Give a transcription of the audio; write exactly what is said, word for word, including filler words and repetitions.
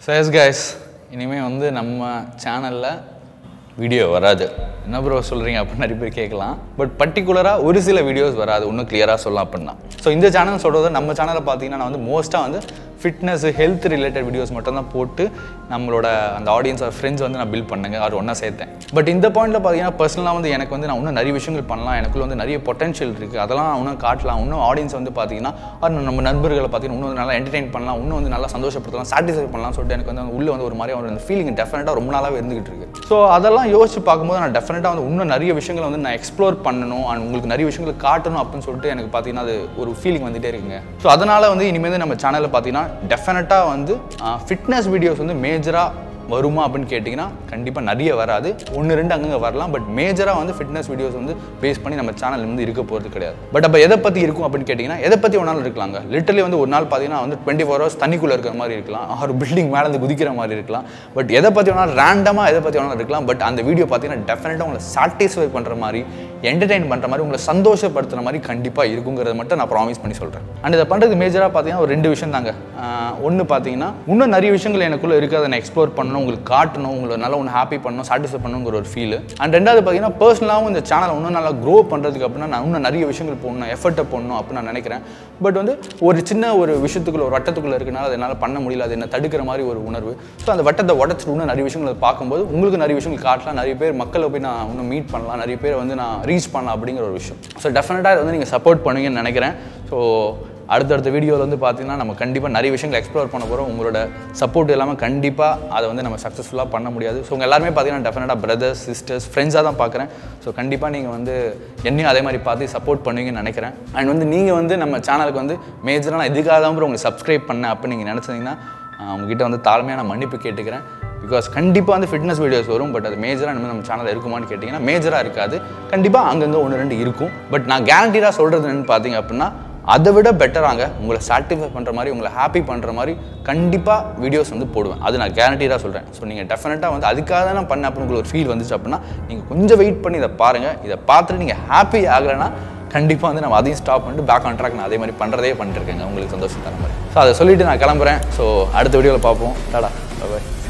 So yes guys, இனிமே வந்து நம்ம சேனல்ல வீடியோ வராது. என்ன ப்ரோ சொல்றீங்க அப்படி நிறைய பேர் கேட்கலாம். பட் பர்టిక్యులரா ஒரு சில வீடியோஸ் வராது. இன்னும் கிளியரா சொல்லலாம் அப்படினா. சோ இந்த சேனல் சொல்றது நம்ம சேனலை பாத்தீங்கன்னா நான் வந்து மோஸ்டா வந்து ஃபிட்னஸ் ஹெல்த் ரிலேட்டட் வீடியோஸ் மட்டும் தான் போட்டு நம்மளோட அந்த ஆடியன்ஸ் ஆர் ஃப்ரெண்ட்ஸ் வந்து நான் பில்ட் பண்ணேங்க அது ஒன்றா சேர்த்தேன். பட் இந்த பாயிண்ட்ல பார்த்தீங்கன்னா பர்சனலாக வந்து எனக்கு வந்து நான் இன்னும் நிறைய விஷயங்கள் பண்ணலாம், எனக்குள்ள வந்து நிறைய பொட்டன்ஷியல் இருக்குது, அதெல்லாம் இன்னும் காட்டலாம். இன்னும் ஆடியன்ஸ் வந்து பார்த்தீங்கன்னா அது நம்ம நண்பர்களை பார்த்தீங்கன்னா இன்னும் வந்து நல்லா என்டர்டெயின் பண்ணலாம், இன்னும் வந்து நல்லா சந்தோஷப்படுத்தலாம், சாட்டிஸ்ஃபை பண்ணலாம் சொல்லிட்டு எனக்கு வந்து உள்ளே வந்து ஒரு மாதிரி ஒரு ஃபீலிங் டெஃபினட்டாக ரொம்ப நாளாகவே இருந்துகிட்டு இருக்கு. ஸோ அதெல்லாம் யோசிச்சு பார்க்கும்போது நான் டெஃபினட்டாக வந்து இன்னும் நிறைய விஷயங்களை வந்து நான் எக்ஸ்ப்ளோர் பண்ணணும் அண்ட் உங்களுக்கு நிறைய விஷயங்களை காட்டணும் அப்படின்னு சொல்லிட்டு எனக்கு பார்த்தீங்கன்னா அது ஒரு ஃபீலிங் வந்துகிட்டே இருக்குங்க. ஸோ அதனால் வந்து இனிமேல் நம்ம சேனலில் பார்த்தீங்கன்னா டெஃபினட்டாக வந்து ஃபிட்னஸ் வீடியோஸ் வந்து மேஜராக வருமா அப்படின்னு கேட்டிங்கன்னா கண்டிப்பாக நிறைய வராது, ஒன்று ரெண்டு அங்கங்கே வரலாம். பட் மேஜராக வந்து ஃபிட்னஸ் வீடியோஸ் வந்து பேஸ் பண்ணி நம்ம சேனல் வந்து இருக்க போகிறது கிடையாது. பட் அப்போ எதை பற்றி இருக்கும் அப்படின்னு கேட்டிங்கன்னா எதை பற்றி ஒரு நாள் இருக்கலாங்க. லிட்டரலி வந்து ஒரு நாள் பார்த்தீங்கன்னா வந்து டுவெண்ட்டி ஃபோர் ஹவர்ஸ் தண்ணிக்குள்ளே இருக்கிற மாதிரி இருக்கலாம், ஒரு பில்டிங் மேலே வந்து குதிக்கிற மாதிரி இருக்கலாம். பட் எதை பற்றி வேணாலும் ரேண்டமாக எதை பற்றி வேணாலும் இருக்கலாம். பட் அந்த வீடியோ பார்த்தீங்கன்னா டெஃபினட்டாக உங்களை சாட்டிஸ்ஃபை பண்ணுற மாதிரி, என்டர்டெயின் பண்ணுற மாதிரி, உங்களை சந்தோஷப்படுத்துகிற மாதிரி கண்டிப்பாக இருக்குங்கிறத மட்டும் நான் ப்ராமிஸ் பண்ணி சொல்கிறேன். அண்ட் இதை பண்ணுறது மேஜராக பார்த்தீங்கன்னா ஒரு ரெண்டு விஷயம் தாங்க. ஒன்று பார்த்தீங்கன்னா இன்னும் நிறைய விஷயங்கள் எனக்குள்ளே இருக்குது, அதை நான் எக்ஸ்ப்ளோர் பண்ணணும், உங்களுக்கு காட்டணும், உங்களை நல்லா ஒன்று ஹாப்பி பண்ணணும், சாட்டிஸ்ஃபை பண்ணணுங்கிற ஒரு ஃபீல். அண்ட் ரெண்டாவது பார்த்தீங்கன்னா பர்சனலாகவும் இந்த சேனல் இன்னும் நல்லா க்ரோ பண்ணுறதுக்கு அப்படின்னா நான் இன்னும் நிறைய விஷயங்கள் போடணும், எஃபர்ட்டை போடணும் அப்படின்னு நான் நினைக்கிறேன். பட் வந்து ஒரு சின்ன ஒரு விஷயத்துக்குள்ள ஒரு வட்டத்துக்குள்ளே இருக்கனால அதை என்னால் பண்ண முடியல, அது என்ன தடுக்கிற மாதிரி ஒரு உணர்வு. ஸோ அந்த வட்டத்தை உடச்சிட்டு இன்னும் நிறைய விஷயங்களை பார்க்கும்போது உங்களுக்கு நிறைய விஷயங்கள் காட்டலாம், நிறைய பேர் மக்களை போய் நான் இன்னும் மீட் பண்ணலாம், நிறைய பேர் வந்து நான் ரீச் பண்ணலாம் அப்படிங்கிற ஒரு விஷயம். ஸோ டெஃபினட்டாக இதை வந்து நீங்கள் சப்போர்ட் பண்ணுவீங்கன்னு நினைக்கிறேன். ஸோ அடுத்தடுத்த வீடியோவில் வந்து பார்த்தீங்கன்னா நம்ம கண்டிப்பாக நிறைய விஷயங்கள் எக்ஸ்ப்ளோர் பண்ண போகிறோம். உங்களோட சப்போர்ட் இல்லாமல் கண்டிப்பாக அதை வந்து நம்ம சக்ஸஸ்ஃபுல்லாக பண்ண முடியாது. ஸோ உங்கள் எல்லாருமே பார்த்தீங்கன்னா டெஃபினட்டாக பிரதர்ஸ் சிஸ்டர்ஸ் ஃப்ரெண்ட்ஸாக தான் பார்க்குறேன். ஸோ கண்டிப்பாக நீங்கள் வந்து என்னையும் அதே மாதிரி பார்த்து சப்போர்ட் பண்ணுவீங்கன்னு நினைக்கிறேன். அண்ட் வந்து நீங்கள் வந்து நம்ம சேனலுக்கு வந்து மேஜராக நான் இதுக்காக தான் உங்களுக்கு சப்ஸ்கிரைப் பண்ணேன் அப்படின்னு நீங்கள் நினச்சிங்கன்னா உங்ககிட்ட வந்து தாழ்மையான மன்னிப்பு கேட்டுக்கிறேன். பிகாஸ் கண்டிப்பாக வந்து ஃபிட்னஸ் வீடியோஸ் வரும், பட் அது மேஜராக நம்ம நம்ம சேனலில் இருக்குமான்னு கேட்டிங்கன்னா மேஜராக இருக்காது. கண்டிப்பாக அங்கங்கே ஒன்று ரெண்டு இருக்கும். பட் நான் கேரண்டீடாக சொல்கிறது என்னென்னு பார்த்தீங்க அப்படின்னா அதை விட பெட்டராங்க உங்களை சாட்டிஸ்ஃபை பண்ணுற மாதிரி, உங்களை ஹாப்பி பண்ணுற மாதிரி கண்டிப்பாக வீடியோஸ் வந்து போடுவேன். அது நான் கேரண்டீடாக சொல்கிறேன். ஸோ நீங்கள் டெஃபினட்டாக வந்து அதுக்காக தான் நான் பண்ணேன் அப்படின்னு உங்களுக்கு ஒரு ஃபீல் வந்துச்சு அப்படின்னா நீங்கள் கொஞ்சம் வெயிட் பண்ணி இதை பாருங்கள். இதை பார்த்துட்டு நீங்கள் ஹாப்பி ஆகலைன்னா கண்டிப்பாக வந்து நம்ம அதையும் ஸ்டாப் பண்ணிட்டு பேக் ஆன் ட்ராக் நான் அதே மாதிரி பண்ணுறதே பண்ணிட்டுருக்கேங்க உங்களுக்கு சந்தோஷம் தர மாதிரி. ஸோ அதை சொல்லிவிட்டு நான் கிளம்புறேன். ஸோ அடுத்த வீடியோவில் பார்ப்போம். Tata, by.